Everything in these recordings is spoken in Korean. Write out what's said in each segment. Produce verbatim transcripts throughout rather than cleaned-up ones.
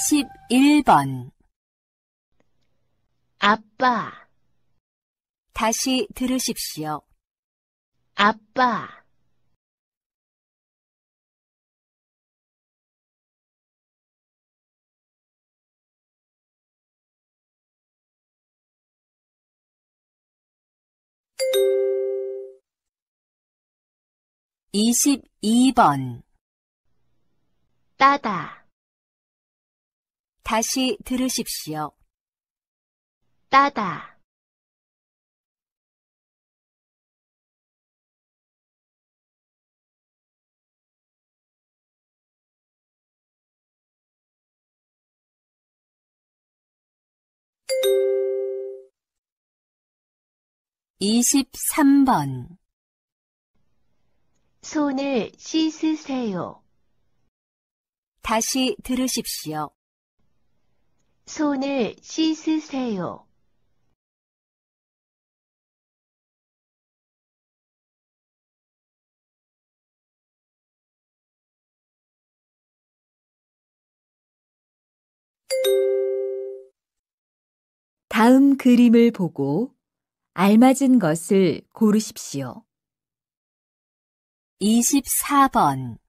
이십일 번 아빠, 다시 들으십시오. 아빠, 이십이 번 따다, 다시 들으십시오. 따다, 이십삼 번 손을 씻으세요. 다시 들으십시오. 손을 씻으세요. 다음 그림을 보고 알맞은 것을 고르십시오. 이십사 번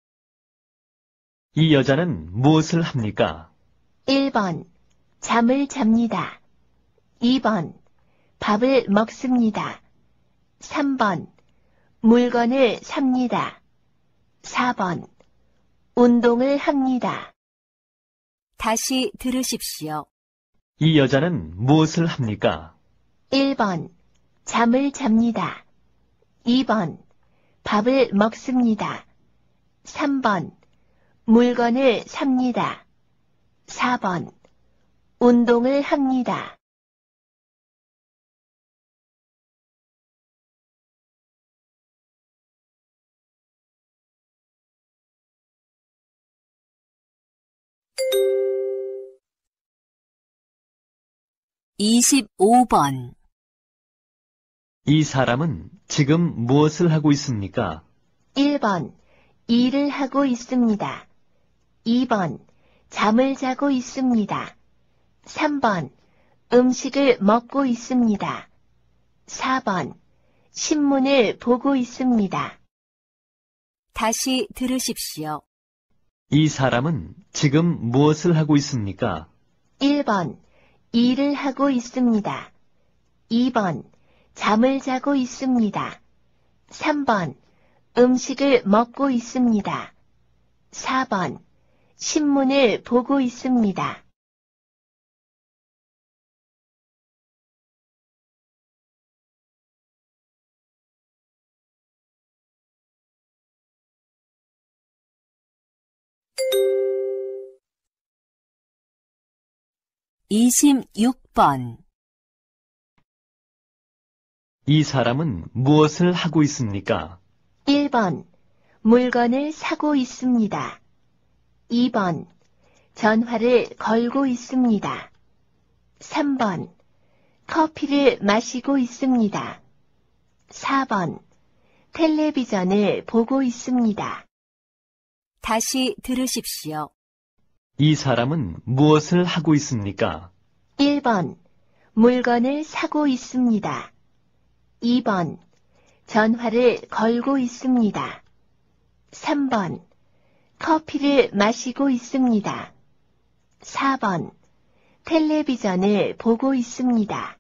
이 여자는 무엇을 합니까? 일 번 잠을 잡니다. 이 번 밥을 먹습니다. 삼 번 물건을 삽니다. 사 번 운동을 합니다. 다시 들으십시오. 이 여자는 무엇을 합니까? 일 번 잠을 잡니다. 이 번 밥을 먹습니다. 삼 번 물건을 삽니다. 사 번 운동을 합니다. 이십오 번 이 사람은 지금 무엇을 하고 있습니까? 일 번 일을 하고 있습니다. 이 번 잠을 자고 있습니다. 삼 번 음식을 먹고 있습니다. 사 번 신문을 보고 있습니다. 다시 들으십시오. 이 사람은 지금 무엇을 하고 있습니까? 일 번 일을 하고 있습니다. 이 번 잠을 자고 있습니다. 삼 번 음식을 먹고 있습니다. 사 번 신문을 보고 있습니다. 이십육 번 이 사람은 무엇을 하고 있습니까? 일 번 물건을 사고 있습니다. 이 번 전화를 걸고 있습니다. 삼 번 커피를 마시고 있습니다. 사 번 텔레비전을 보고 있습니다. 다시 들으십시오. 이 사람은 무엇을 하고 있습니까? 일 번 물건을 사고 있습니다. 이 번 전화를 걸고 있습니다. 삼 번 커피를 마시고 있습니다. 사 번 텔레비전을 보고 있습니다.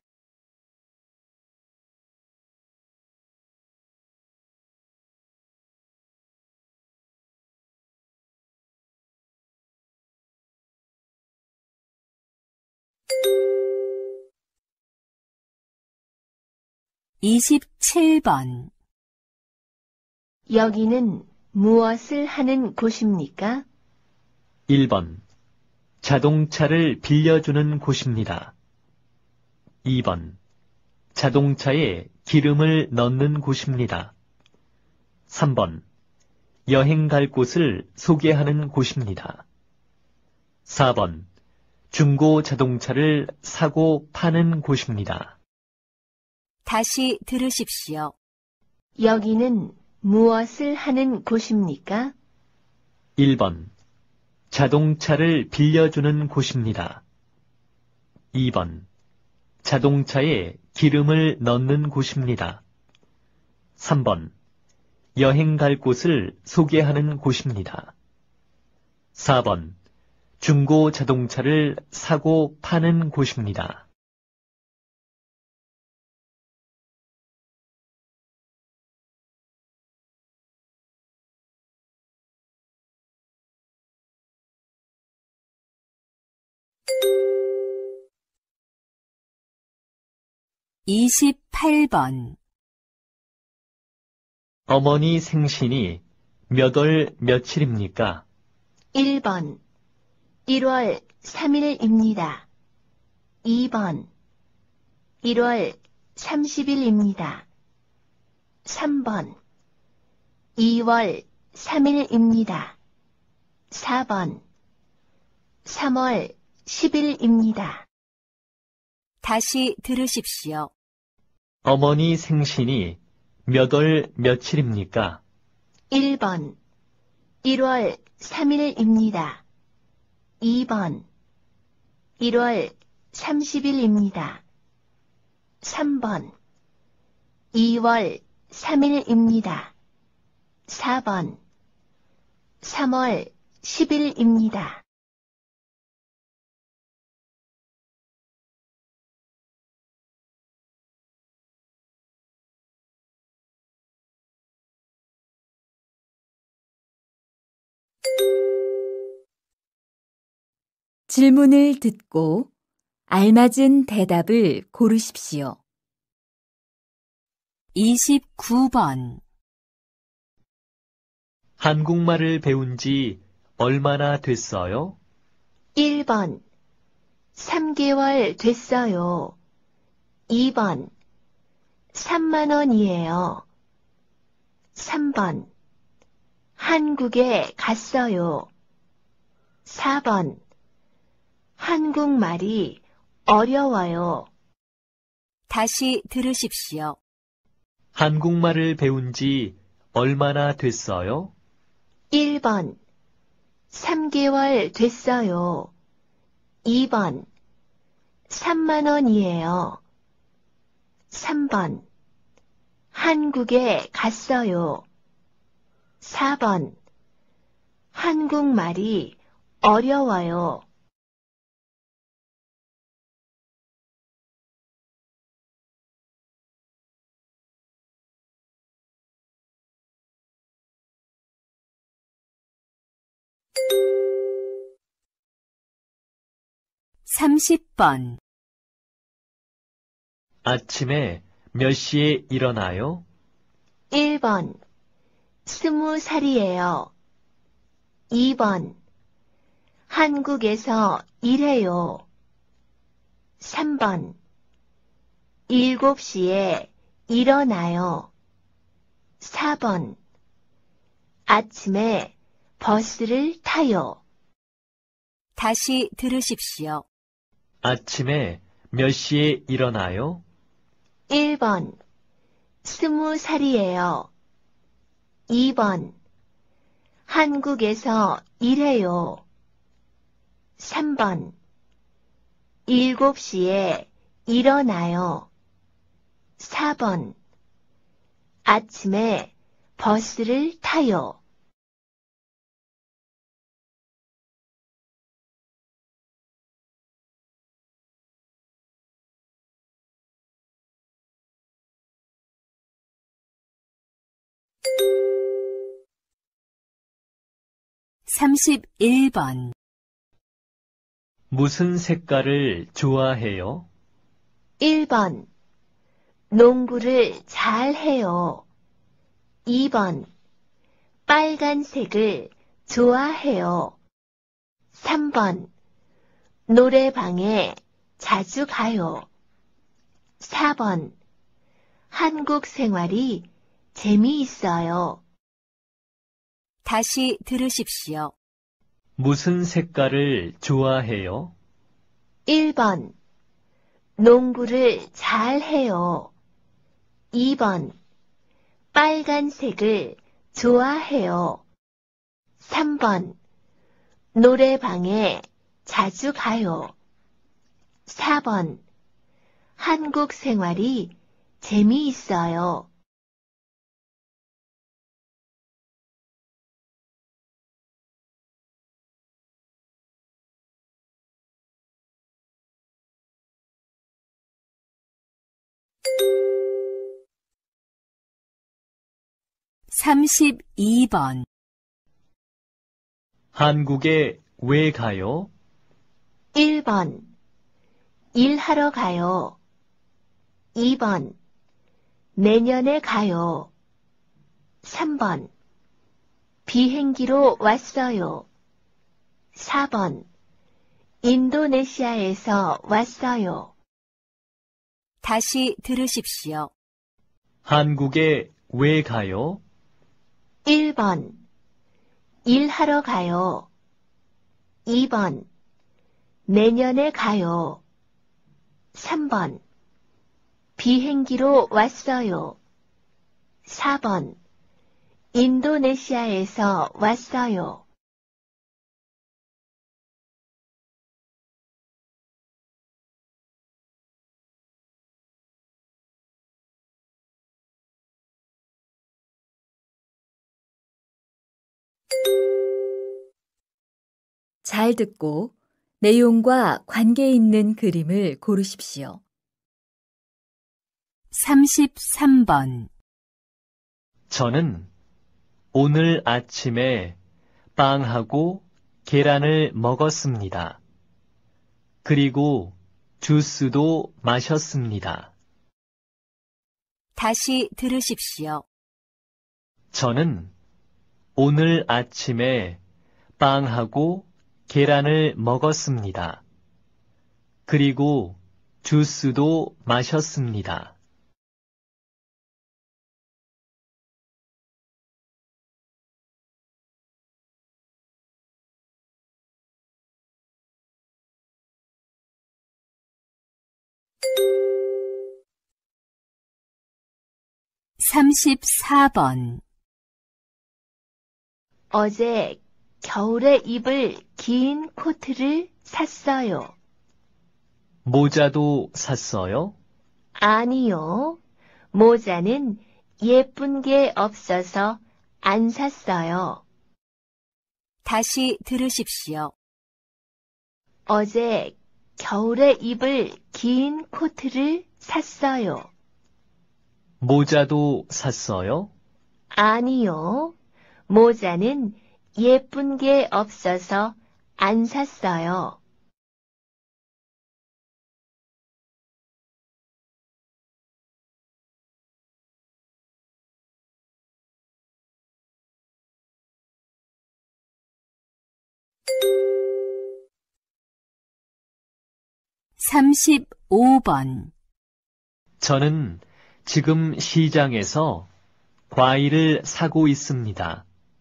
이십칠 번 여기는 무엇을 하는 곳입니까? 일 번 자동차를 빌려주는 곳입니다. 이 번 자동차에 기름을 넣는 곳입니다. 삼 번 여행 갈 곳을 소개하는 곳입니다. 사 번 중고 자동차를 사고 파는 곳입니다. 다시 들으십시오. 여기는 무엇을 하는 곳입니까? 일 번 자동차를 빌려주는 곳입니다. 이 번. 자동차에 기름을 넣는 곳입니다. 삼 번. 여행 갈 곳을 소개하는 곳입니다. 사 번. 중고 자동차를 사고 파는 곳입니다. 이십팔 번. 어머니 생신이 몇 월 며칠입니까? 일 번 일월 삼일입니다. 이 번 일월 삼십일입니다. 삼 번 이월 삼일입니다. 사 번 삼월 십일입니다. 다시 들으십시오. 어머니 생신이 몇 월 며칠입니까? 일 번 일월 삼일입니다. 이 번 일월 삼십일입니다. 삼 번 이월 삼일입니다. 사 번 삼월 십일입니다. 질문을 듣고 알맞은 대답을 고르십시오. 이십구 번. 한국말을 배운 지 얼마나 됐어요? 일 번 삼 개월 됐어요. 이 번 삼만 원이에요. 삼 번 한국에 갔어요. 사 번 한국말이 어려워요. 다시 들으십시오. 한국말을 배운 지 얼마나 됐어요? 일 번 삼 개월 됐어요. 이 번 삼만 원이에요. 삼 번 한국에 갔어요. 사 번 한국말이 어려워요. 삼십 번. 아침에 몇 시에 일어나요? 일 번 스무 살이에요. 이 번 한국에서 일해요. 삼 번 일곱 시에 일어나요. 사 번 아침에 버스를 타요. 다시 들으십시오. 아침에 몇 시에 일어나요? 일 번 스무 살이에요. 이 번 한국에서 일해요. 삼 번 일곱 시에 일어나요. 사 번 아침에 버스를 타요. 삼십일 번. 무슨 색깔을 좋아해요? 일 번 농구를 잘 해요. 이 번 빨간색을 좋아해요. 삼 번 노래방에 자주 가요. 사 번 한국 생활이 재미있어요. 다시 들으십시오. 무슨 색깔을 좋아해요? 일 번 농구를 잘 해요. 이 번 빨간색을 좋아해요. 삼 번 노래방에 자주 가요. 사 번. 한국 생활이 재미있어요. 삼십이 번. 한국에 왜 가요? 일 번. 일하러 가요. 이 번. 내년에 가요. 삼 번. 비행기로 왔어요. 사 번. 인도네시아에서 왔어요. 다시 들으십시오. 한국에 왜 가요? 일 번. 일하러 가요. 이 번. 내년에 가요. 삼 번. 비행기로 왔어요. 사 번. 인도네시아에서 왔어요. 잘 듣고 내용과 관계 있는 그림을 고르십시오. 삼십삼 번. 저는 오늘 아침에 빵하고 계란을 먹었습니다. 그리고 주스도 마셨습니다. 다시 들으십시오. 저는 오늘 아침에 빵하고 계란을 먹었습니다. 그리고 주스도 마셨습니다. 삼십사 번. 어제 겨울에 입을 긴 코트를 샀어요. 모자도 샀어요? 아니요. 모자는 예쁜 게 없어서 안 샀어요. 다시 들으십시오. 어제 겨울에 입을 긴 코트를 샀어요. 모자도 샀어요? 아니요. 모자는 예쁜 게 없어서 안 샀어요. 삼십오 번. 저는 지금 시장에서 과일을 사고 있습니다.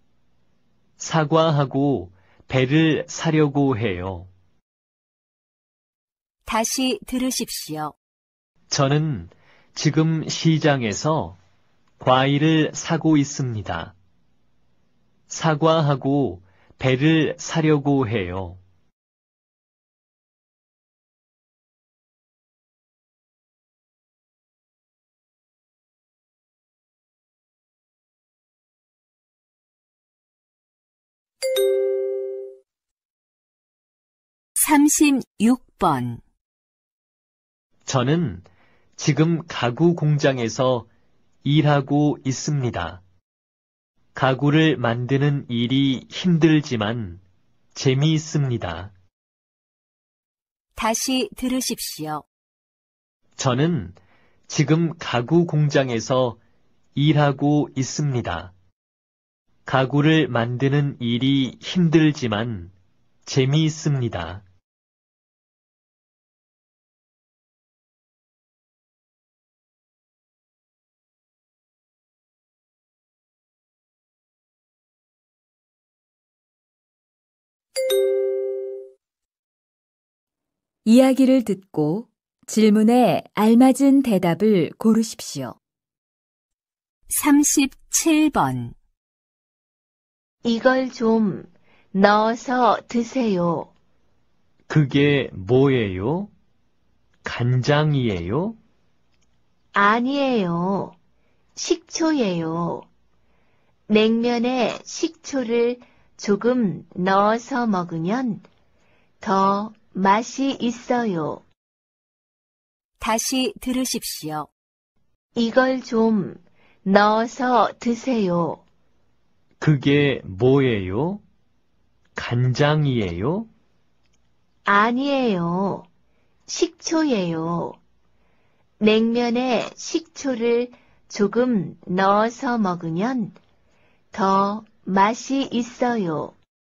사과하고 배를 사려고 해요. 다시 들으십시오. 저는 지금 시장에서 과일을 사고 있습니다. 사과하고 배를 사려고 해요. 삼십육 번. 저는 지금 가구 공장에서 일하고 있습니다. 가구를 만드는 일이 힘들지만 재미있습니다. 다시 들으십시오. 저는 지금 가구 공장에서 일하고 있습니다. 가구를 만드는 일이 힘들지만 재미있습니다. 이야기를 듣고 질문에 알맞은 대답을 고르십시오. 삼십칠 번. 이걸 좀 넣어서 드세요. 그게 뭐예요? 간장이에요? 아니에요. 식초예요. 냉면에 식초를 조금 넣어서 먹으면 더 맛이 있어요. 다시 들으십시오. 이걸 좀 넣어서 드세요. 그게 뭐예요? 간장이에요? 아니에요. 식초예요. 냉면에 식초를 조금 넣어서 먹으면 더 맛이 있어요.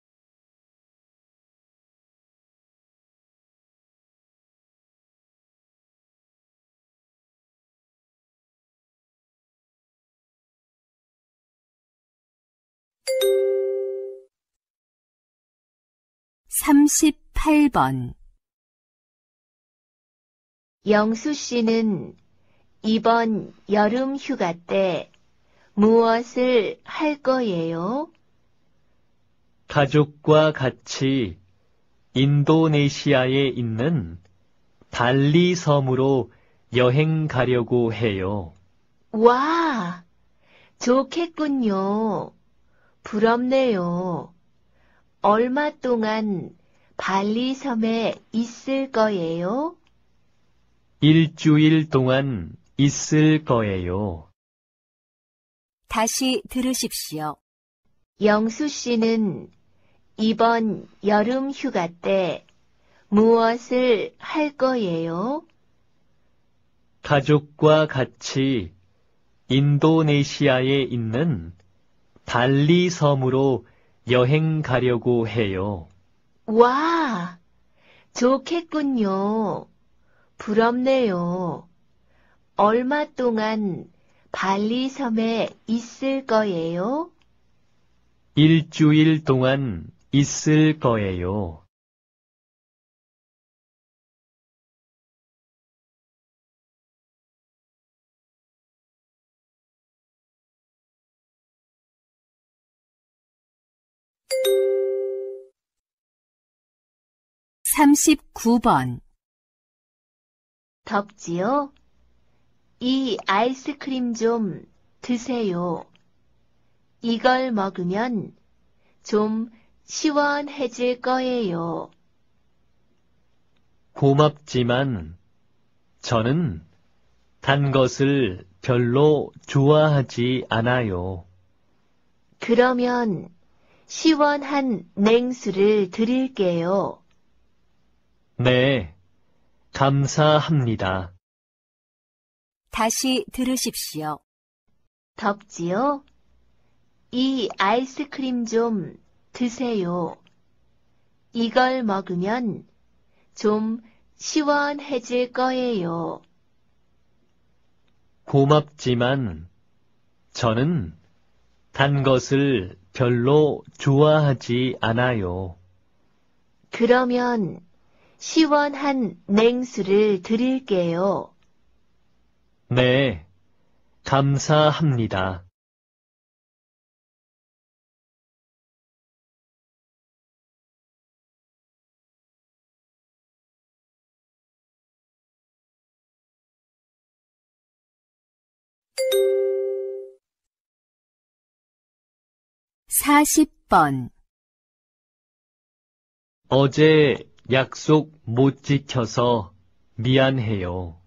삼십팔 번. 영수 씨는 이번 여름 휴가 때 무엇을 할 거예요? 가족과 같이 인도네시아에 있는 발리 섬으로 여행 가려고 해요. 와, 좋겠군요. 부럽네요. 얼마 동안 발리 섬에 있을 거예요? 일주일 동안 있을 거예요. 다시 들으십시오. 영수 씨는 이번 여름 휴가 때 무엇을 할 거예요? 가족과 같이 인도네시아에 있는 발리 섬으로 여행 가려고 해요. 와, 좋겠군요. 부럽네요. 얼마 동안 발리 섬에 있을 거예요? 일주일 동안 있을 거예요. 삼십구 번. 덥지요? 이 아이스크림 좀 드세요. 이걸 먹으면 좀 시원해질 거예요. 고맙지만 저는 단 것을 별로 좋아하지 않아요. 그러면 시원한 냉수를 드릴게요. 네, 감사합니다. 다시 들으십시오. 덥지요? 이 아이스크림 좀 드세요. 이걸 먹으면 좀 시원해질 거예요. 고맙지만 저는 단 것을 별로 좋아하지 않아요. 그러면 시원한 냉수를 드릴게요. 네, 감사합니다. 사십 번. 어제 약속 못 지켜서 미안해요.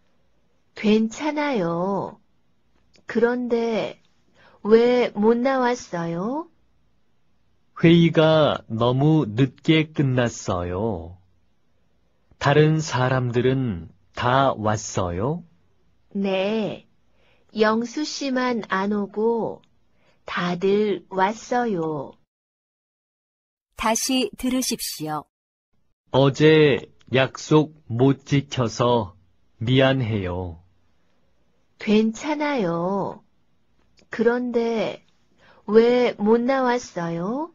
괜찮아요. 그런데 왜 못 나왔어요? 회의가 너무 늦게 끝났어요. 다른 사람들은 다 왔어요? 네. 영수 씨만 안 오고 다들 왔어요. 다시 들으십시오. 어제 약속 못 지켜서 미안해요. 괜찮아요. 그런데 왜 못 나왔어요?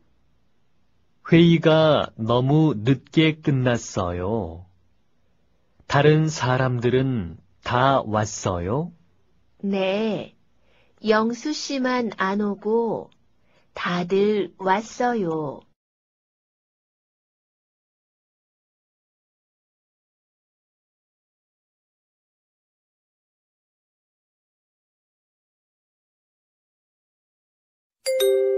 회의가 너무 늦게 끝났어요. 다른 사람들은 다 왔어요? 네. 영수 씨만 안 오고 다들 왔어요. 일.